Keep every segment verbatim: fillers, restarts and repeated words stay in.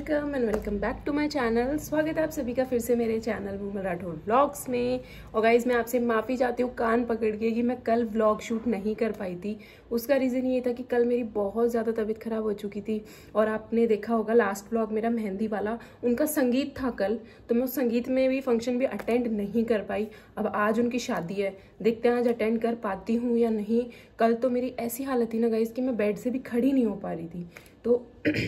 Welcome and welcome back to my channel. स्वागत है आप सभी का फिर से मेरे चैनल मूमल राठौर व्लॉग्स में। और गाइज मैं आपसे माफ़ी चाहती हूँ कान पकड़ के कि मैं कल व्लॉग शूट नहीं कर पाई थी। उसका रीज़न ये था कि कल मेरी बहुत ज़्यादा तबीयत ख़राब हो चुकी थी और आपने देखा होगा लास्ट व्लॉग मेरा मेहंदी वाला, उनका संगीत था कल, तो मैं उस संगीत में भी फंक्शन भी अटेंड नहीं कर पाई। अब आज उनकी शादी है, देखते हैं आज अटेंड कर पाती हूँ या नहीं। कल तो मेरी ऐसी हालत थी ना गाइज कि मैं बेड से भी खड़ी नहीं हो पा रही थी। तो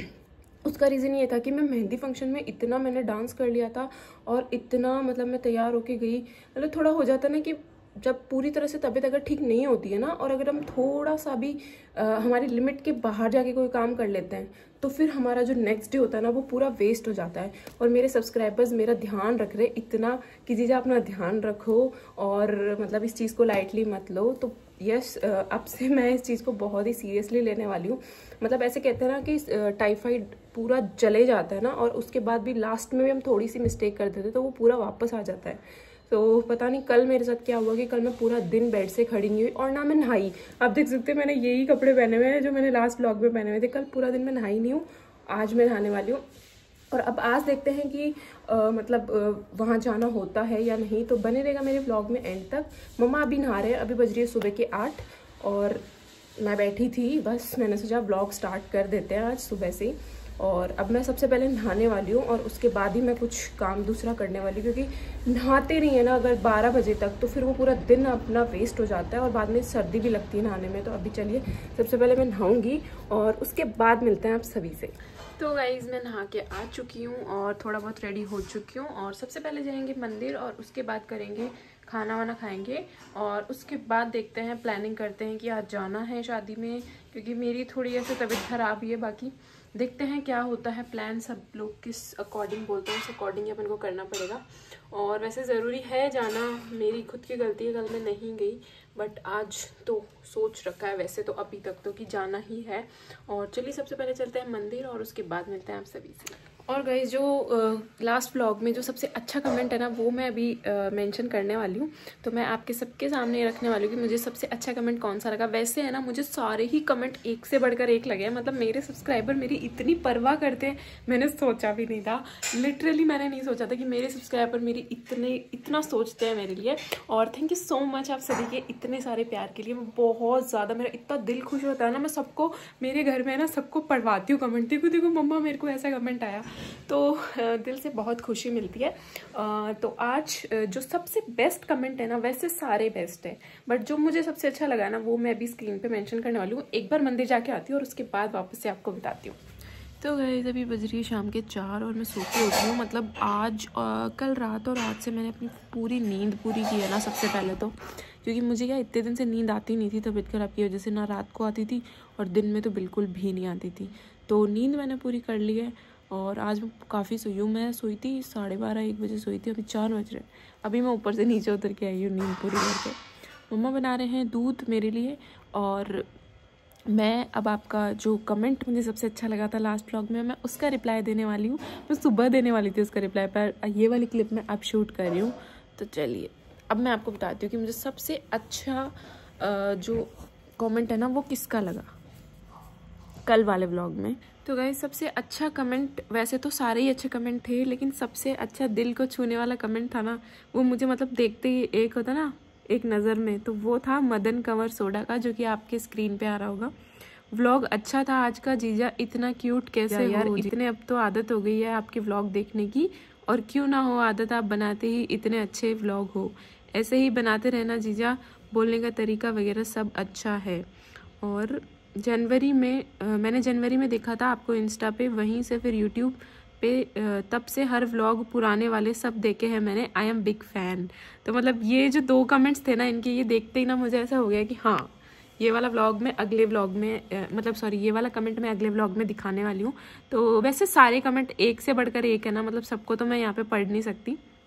उसका रीज़न ये था कि मैं मेहंदी फंक्शन में इतना मैंने डांस कर लिया था और इतना मतलब मैं तैयार होके गई। मतलब थोड़ा हो जाता ना कि जब पूरी तरह से तबीयत अगर ठीक नहीं होती है ना और अगर हम थोड़ा सा भी आ, हमारी लिमिट के बाहर जाके कोई काम कर लेते हैं तो फिर हमारा जो नेक्स्ट डे होता है ना वो पूरा वेस्ट हो जाता है। और मेरे सब्सक्राइबर्स मेरा ध्यान रख रहे इतना कि जीजा अपना ध्यान रखो और मतलब इस चीज़ को लाइटली मत लो। तो यस, अब से मैं इस चीज़ को बहुत ही सीरियसली लेने वाली हूँ। मतलब ऐसे कहते हैं ना कि टाइफाइड पूरा चले जाता है ना और उसके बाद भी लास्ट में भी हम थोड़ी सी मिस्टेक कर देते तो वो पूरा वापस आ जाता है। तो पता नहीं कल मेरे साथ क्या हुआ कि कल मैं पूरा दिन बेड से खड़ी नहीं हुई और ना मैं नहाई। आप देख सकते हैं मैंने यही कपड़े पहने हुए हैं जो मैंने लास्ट व्लॉग में पहने हुए थे। कल पूरा दिन मैं नहाई नहीं हूँ, आज मैं नहाने वाली हूँ। और अब आज देखते हैं कि आ, मतलब आ, वहाँ जाना होता है या नहीं, तो बने रहेगा मेरे व्लॉग में एंड तक। मम्मा अभी नहा रहे हैं, अभी बज रही है सुबह के आठ और मैं बैठी थी, बस मैंने सोचा व्लॉग स्टार्ट कर देते हैं आज सुबह से ही। और अब मैं सबसे पहले नहाने वाली हूँ और उसके बाद ही मैं कुछ काम दूसरा करने वाली हूँ, क्योंकि नहाते नहीं है ना अगर बारह बजे तक तो फिर वो पूरा दिन अपना वेस्ट हो जाता है और बाद में सर्दी भी लगती है नहाने में। तो अभी चलिए सबसे पहले मैं नहाऊंगी और उसके बाद मिलते हैं आप सभी से। तो गाइज़ मैं नहा के आ चुकी हूँ और थोड़ा बहुत रेडी हो चुकी हूँ और सबसे पहले जाएंगे मंदिर और उसके बाद करेंगे खाना वाना खाएंगे और उसके बाद देखते हैं, प्लानिंग करते हैं कि आज जाना है शादी में, क्योंकि मेरी थोड़ी ऐसे तबीयत खराब ही है। बाकी देखते हैं क्या होता है, प्लान सब लोग किस अकॉर्डिंग बोलते हैं उस अकॉर्डिंग अपन को करना पड़ेगा। और वैसे ज़रूरी है जाना, मेरी खुद की गलती है कल मैं नहीं गई, बट आज तो सोच रखा है वैसे तो अभी तक तो कि जाना ही है। और चलिए सबसे पहले चलते हैं मंदिर और उसके बाद मिलते हैं आप सभी से। और गाइस जो लास्ट व्लॉग में जो सबसे अच्छा कमेंट है ना वो मैं अभी मेंशन करने वाली हूँ, तो मैं आपके सबके सामने रखने वाली हूँ कि मुझे सबसे अच्छा कमेंट कौन सा लगा। वैसे है ना मुझे सारे ही कमेंट एक से बढ़कर एक लगे हैं। मतलब मेरे सब्सक्राइबर मेरी इतनी परवाह करते हैं, मैंने सोचा भी नहीं था, लिटरली मैंने नहीं सोचा था कि मेरे सब्सक्राइबर मेरी इतने इतना सोचते हैं मेरे लिए। और थैंक यू सो मच आप सभी के इतने सारे प्यार के लिए। मैं बहुत ज़्यादा, मेरा इतना दिल खुश होता है ना, मैं सबको मेरे घर में ना सबको पढ़वाती हूँ कमेंट, देखो देखो मम्मा मेरे को ऐसा कमेंट आया, तो दिल से बहुत खुशी मिलती है। तो आज जो सबसे बेस्ट कमेंट है ना, वैसे सारे बेस्ट है बट जो मुझे सबसे अच्छा लगा ना वो मैं अभी स्क्रीन पे मेंशन करने वाली हूँ। एक बार मंदिर जाके आती हूँ और उसके बाद वापस से आपको बताती हूँ। तो गाइस अभी बज रही है शाम के चार और मैं सो के उठी हूँ। मतलब आज आ, कल रात और रात से मैंने अपनी पूरी नींद पूरी की है ना सबसे पहले तो, क्योंकि मुझे क्या इतने दिन से नींद आती नहीं थी तबीयत खराब की वजह से, ना रात को आती थी और दिन में तो बिल्कुल भी नहीं आती थी। तो नींद मैंने पूरी कर ली है और आज मैं काफ़ी सोई हूँ। मैं सोई थी साढ़े बारह एक बजे सोई थी, अभी चार बज रहे। अभी मैं ऊपर से नीचे उतर के आई हूँ नींद पूरी करके। मम्मा बना रहे हैं दूध मेरे लिए और मैं अब आपका जो कमेंट मुझे सबसे अच्छा लगा था लास्ट व्लॉग में, मैं उसका रिप्लाई देने वाली हूँ। मैं सुबह देने वाली थी उसका रिप्लाई, पर ये वाली क्लिप मैं अब शूट कर रही हूँ। तो चलिए अब मैं आपको बताती हूँ कि मुझे सबसे अच्छा जो कमेंट है ना वो किसका लगा कल वाले व्लॉग में। तो गाइस सबसे अच्छा कमेंट, वैसे तो सारे ही अच्छे कमेंट थे, लेकिन सबसे अच्छा दिल को छूने वाला कमेंट था ना वो मुझे मतलब देखते ही एक होता ना एक नज़र में, तो वो था मदन कंवर सोडा का, जो कि आपके स्क्रीन पे आ रहा होगा। व्लॉग अच्छा था आज का जीजा, इतना क्यूट कैसे यार, इतने अब तो आदत हो गई है आपके व्लॉग देखने की, और क्यों ना हो आदत, आप बनाते ही इतने अच्छे व्लॉग हो, ऐसे ही बनाते रहना जीजा, बोलने का तरीका वगैरह सब अच्छा है। और जनवरी में आ, मैंने जनवरी में देखा था आपको इंस्टा पे, वहीं से फिर यूट्यूब पे आ, तब से हर व्लॉग पुराने वाले सब देखे हैं मैंने, आई एम बिग फैन। तो मतलब ये जो दो कमेंट्स थे ना इनके, ये देखते ही ना मुझे ऐसा हो गया कि हाँ ये वाला व्लॉग में अगले व्लॉग में आ, मतलब सॉरी ये वाला कमेंट मैं अगले व्लॉग में दिखाने वाली हूँ। तो वैसे सारे कमेंट एक से बढ़कर एक है ना, मतलब सबको तो मैं यहाँ पे पढ़ नहीं सकती,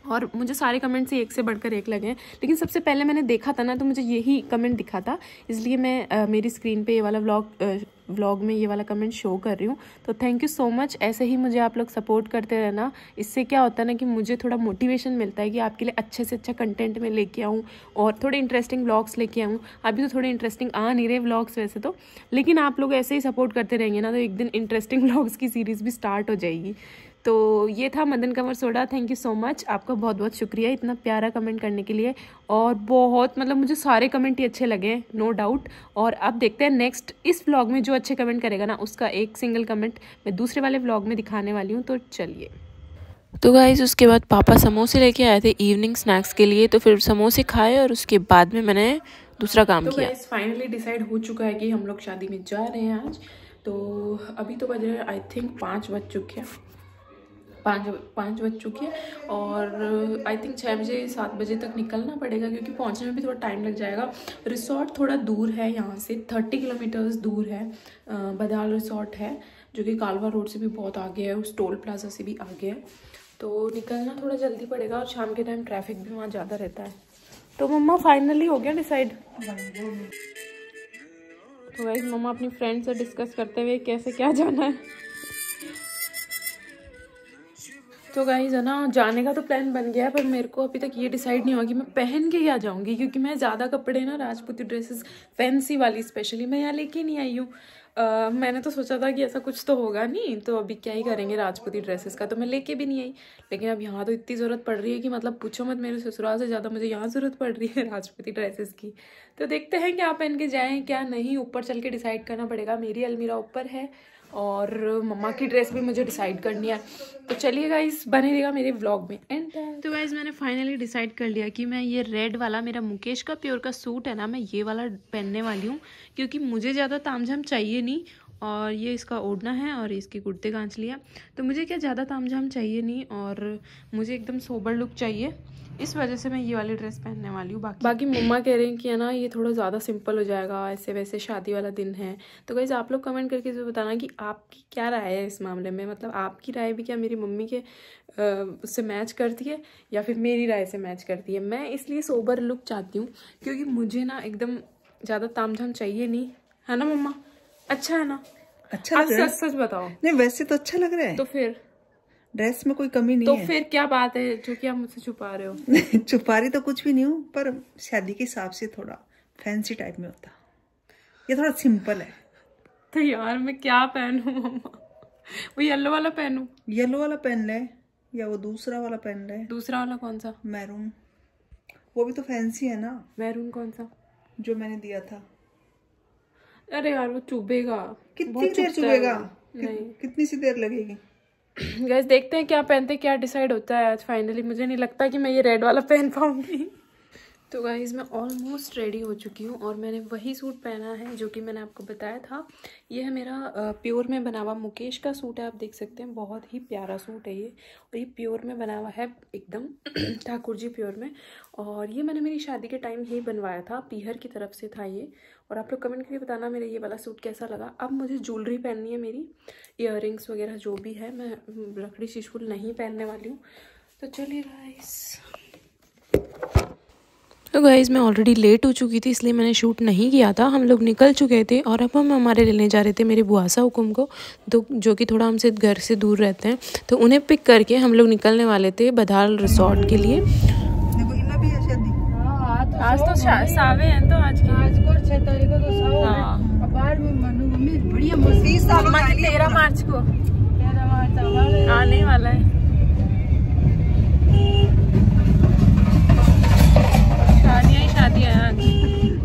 और मुझे सारे कमेंट्स एक से बढ़कर एक लगे हैं, लेकिन सबसे पहले मैंने देखा था ना तो मुझे यही कमेंट दिखा था, इसलिए मैं आ, मेरी स्क्रीन पे ये वाला व्लॉग व्लॉग में ये वाला कमेंट शो कर रही हूँ। तो थैंक यू सो मच, ऐसे ही मुझे आप लोग सपोर्ट करते रहना। इससे क्या होता है ना कि मुझे थोड़ा मोटिवेशन मिलता है कि आपके लिए अच्छे से अच्छा कंटेंट मैं लेके आऊँ और थोड़े इंटरेस्टिंग व्लॉग्स लेके आऊँ। अभी तो थोड़े इंटरेस्टिंग आ नहीं रहे व्लॉग्स वैसे तो, लेकिन आप लोग ऐसे ही सपोर्ट करते रहेंगे ना तो एक दिन इंटरेस्टिंग व्लॉग्स की सीरीज़ भी स्टार्ट हो जाएगी। तो ये था Madan Kanwar Soda. Thank you so much, आपका बहुत बहुत शुक्रिया इतना प्यारा कमेंट करने के लिए। और बहुत मतलब मुझे सारे कमेंट ही अच्छे लगे हैं, नो डाउट। और अब देखते हैं नेक्स्ट इस व्लॉग में जो अच्छे कमेंट करेगा ना उसका एक सिंगल कमेंट मैं दूसरे वाले व्लॉग में दिखाने वाली हूँ। तो चलिए। तो गाइज उसके बाद पापा समोसे लेके आए थे इवनिंग स्नैक्स के लिए, तो फिर समोसे खाए और उसके बाद में मैंने दूसरा काम तो किया। गाइस फाइनली डिसाइड हो चुका है कि हम लोग शादी में जा रहे हैं आज। तो अभी तो बज रहे आई थिंक पाँच बज चुके हैं, पाँच पाँच बज चुकी है और आई थिंक छः बजे सात बजे तक निकलना पड़ेगा क्योंकि पहुंचने में भी थोड़ा टाइम लग जाएगा। रिसोर्ट थोड़ा दूर है यहाँ से, थर्टी किलोमीटर्स दूर है। बदाल रिसोर्ट है जो कि कालवा रोड से भी बहुत आगे है, उस टोल प्लाजा से भी आगे है। तो निकलना थोड़ा जल्दी पड़ेगा और शाम के टाइम ट्रैफिक भी वहाँ ज़्यादा रहता है। तो मम्मा फाइनली हो गया डिसाइड। तो गाइस मम्मा अपनी फ्रेंड से डिस्कस करते हुए कैसे क्या जाना है। तो गाइस है ना, जाने का तो प्लान बन गया है पर मेरे को अभी तक ये डिसाइड नहीं हुआ कि मैं पहन के क्या जाऊंगी, क्योंकि मैं ज़्यादा कपड़े ना राजपूती ड्रेसेस फैंसी वाली स्पेशली मैं यहाँ लेके नहीं आई हूँ। मैंने तो सोचा था कि ऐसा कुछ तो होगा नहीं तो अभी क्या ही करेंगे राजपूती ड्रेसेस का, तो मैं लेके भी नहीं आई। लेकिन अब यहाँ तो इतनी ज़रूरत पड़ रही है कि मतलब पूछो मत, मेरे ससुराल से ज़्यादा मुझे यहाँ ज़रूरत पड़ रही है राजपूती ड्रेसेस की। तो देखते हैं क्या पहन के जाएँ क्या नहीं, ऊपर चल के डिसाइड करना पड़ेगा। मेरी अलमीरा ऊपर है और मम्मा की ड्रेस भी मुझे डिसाइड करनी है। तो चलिए गाइस बने रहेगा मेरे व्लॉग में एंड। तो गाइस मैंने फाइनली डिसाइड कर लिया कि मैं ये रेड वाला मेरा मुकेश का प्योर का सूट है ना, मैं ये वाला पहनने वाली हूँ क्योंकि मुझे ज़्यादा तामझाम चाहिए नहीं। और ये इसका ओढ़ना है और इसकी कुर्ते कांच लिया, तो मुझे क्या ज़्यादा तामझाम चाहिए नहीं और मुझे एकदम सोबर लुक चाहिए, इस वजह से मैं ये वाली ड्रेस पहनने वाली हूँ। बाकी बाकी मम्मा कह रहे हैं कि है ना ये थोड़ा ज़्यादा सिंपल हो जाएगा, ऐसे वैसे शादी वाला दिन है। तो गाइस आप लोग कमेंट करके जो बताना कि आपकी क्या राय है इस मामले में, मतलब आपकी राय भी क्या मेरी मम्मी के उससे मैच करती है या फिर मेरी राय से मैच करती है। मैं इसलिए सोबर लुक चाहती हूँ क्योंकि मुझे ना एकदम ज़्यादा तामझाम चाहिए नहीं, है ना मम्मा? अच्छा है ना? अच्छा लग रहा है। सच सच बताओ। नहीं वैसे तो अच्छा लग रहा है, तो फिर ड्रेस में कोई कमी नहीं तो है। फिर क्या बात है जो कि आप मुझसे छुपा रहे हो? छुपा रही तो कुछ भी नहीं हूँ, पर शादी के हिसाब से थोड़ा फैंसी टाइप में होता, ये थोड़ा सिंपल है। तो यार मैं क्या पहनूं मम्मा? वो येलो वाला पहनूं? येलो वाला पहन ले या वो दूसरा वाला पहन ले। दूसरा वाला कौन सा? मैरून, वो भी तो फैंसी है ना। मैरून कौन सा? जो मैंने दिया था। अरे यार वो चुभेगा। कितनी देर चुभेगा? नहीं कितनी सी देर लगेगी? गैस देखते हैं क्या पहनते, क्या डिसाइड होता है आज फाइनली। मुझे नहीं लगता कि मैं ये रेड वाला पहन पाऊंगी। तो गाइज मैं ऑलमोस्ट रेडी हो चुकी हूँ और मैंने वही सूट पहना है जो कि मैंने आपको बताया था। ये है मेरा प्योर में बना हुआ मुकेश का सूट है, आप देख सकते हैं बहुत ही प्यारा सूट है ये। और ये प्योर में बना हुआ है एकदम ठाकुर जी प्योर में। और ये मैंने मेरी शादी के टाइम ही बनवाया था, पीहर की तरफ से था ये। और आप लोग कमेंट करके बताना मेरा ये वाला सूट कैसा लगा। अब मुझे ज्वेलरी पहननी है, मेरी ईयररिंग्स वगैरह जो भी है, मैं लकड़ी शिशुल नहीं पहनने वाली हूँ। तो चलिए गाइस। तो गाइज़ मैं ऑलरेडी लेट हो चुकी थी इसलिए मैंने शूट नहीं किया था। हम लोग निकल चुके थे और अब हम हमारे लेने जा रहे थे मेरे बुआसा हुकुम को, तो जो कि थोड़ा हमसे घर से दूर रहते हैं। तो उन्हें पिक करके हम लोग निकलने वाले थे बदाल रिसोर्ट के लिए। आज तो सावे हैं, तो आज की आज को छह तारीख को तो सावे हाँ। बाद में मनु मम्मी बढ़िया मस्ती तेरह मार्च को तेरह मार्च आने वाला है। शादियाँ ही शादियाँ हैं आज।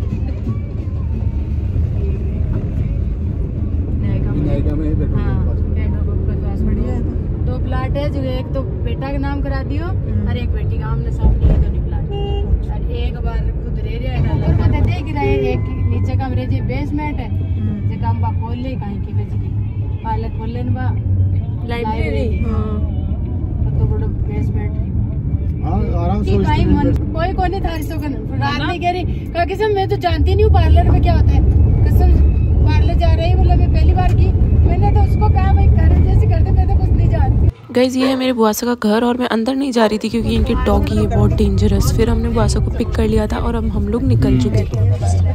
दो प्लाट है जो एक तो बेटा के नाम करा दियो और एक बेटी का आमने सामने है दोनों प्लाट। और एक बार खुद रे रे डाला ऊपर पता देख रहा है, एक नीचे कमरे जी बेसमेंट है जे काम बा खोल ले कहीं की बेच की पहले खोल लेन बा लाइब्रेरी। हां तो बड़ा बेसमेंट हां आराम से कहीं मन कोई कोने थारी सो कर रात में कह रही का कसम मैं तो जानती नहीं हूँ पार्लर में क्या होता है। कसम पार्लर जा रही मतलब मैं पहली बार की, मैंने तो उसको कहा भाई करे जैसे करते मैं तो कुछ नहीं जानती। गाइज ये है मेरे बुआसा का घर और मैं अंदर नहीं जा रही थी क्योंकि इनके डॉगी है बहुत डेंजरस। फिर हमने बुआसा को पिक कर लिया था और अब हम लोग निकल चुके थे।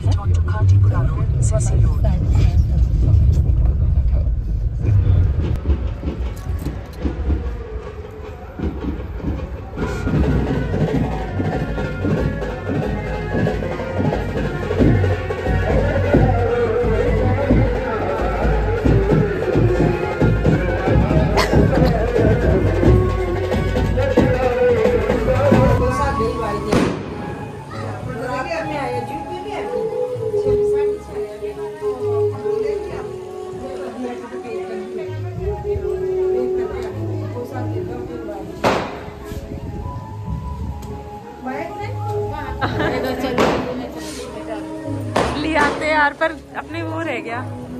ले आते यार पर अपने वो रह गया।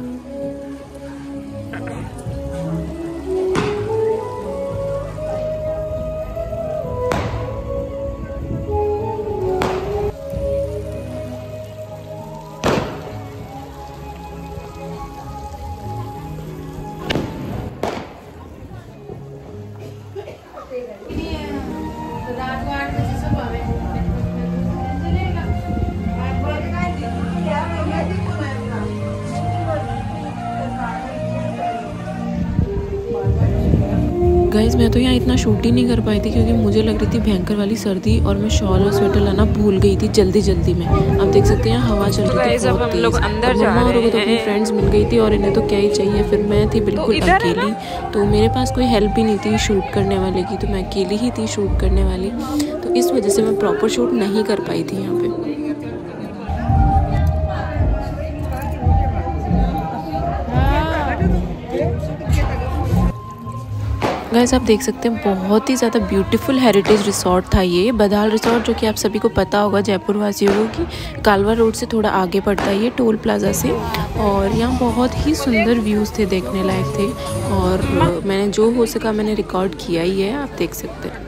गाइज मैं तो यहाँ इतना शूट ही नहीं कर पाई थी क्योंकि मुझे लग रही थी भयंकर वाली सर्दी और मैं शॉल और स्वेटर लाना भूल गई थी जल्दी जल्दी में। अब देख सकते हैं हवा चल रही थी बहुत तेज। अंदर जा रहे हैं। तो अपनी फ्रेंड्स मिल गई थी और इन्हें तो क्या ही चाहिए। फिर मैं थी बिल्कुल अकेली, तो मेरे पास कोई हेल्प भी नहीं थी शूट करने वाले की, तो मैं अकेली ही थी शूट करने वाली। तो इस वजह से मैं प्रॉपर शूट नहीं कर पाई थी यहाँ पे। गाइस आप देख सकते हैं बहुत ही ज़्यादा ब्यूटीफुल हेरिटेज रिसोर्ट था ये बदाल रिसोर्ट, जो कि आप सभी को पता होगा जयपुर वासियों को कि कालवा रोड से थोड़ा आगे पड़ता है ये टोल प्लाजा से। और यहाँ बहुत ही सुंदर व्यूज़ थे, देखने लायक थे और मैंने जो हो सका मैंने रिकॉर्ड किया ही है, आप देख सकते हैं।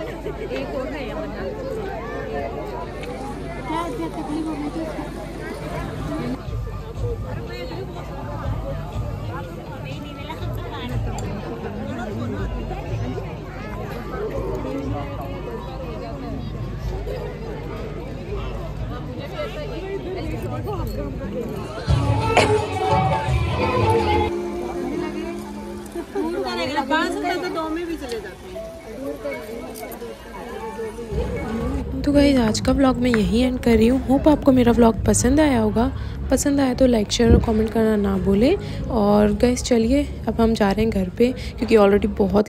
तो गाइस आज का व्लॉग मैं यहीं एंड कर रही हूँ। होप आपको मेरा व्लॉग पसंद आया होगा। पसंद आया तो लाइक शेयर और कमेंट करना ना भूलें। और गाइस चलिए अब हम जा रहे हैं घर पे क्योंकि ऑलरेडी बहुत